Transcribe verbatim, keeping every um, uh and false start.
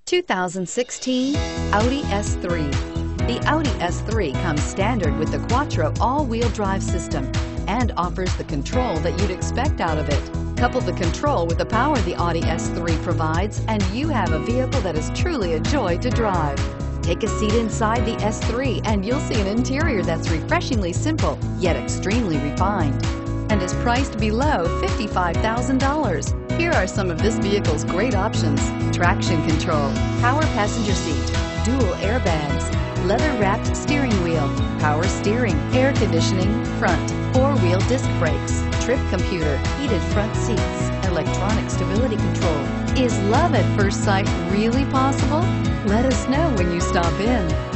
two thousand sixteen Audi S three. The Audi S three comes standard with the Quattro all-wheel drive system and offers the control that you'd expect out of it. Couple the control with the power the Audi S three provides, and you have a vehicle that is truly a joy to drive. Take a seat inside the S three and you'll see an interior that's refreshingly simple, yet extremely refined, and is priced below fifty-five thousand dollars. Here are some of this vehicle's great options: traction control, power passenger seat, dual airbags, leather-wrapped steering wheel, power steering, air conditioning, front, four-wheel disc brakes, trip computer, heated front seats, electronic stability control. Is love at first sight really possible? Let us know when you stop in.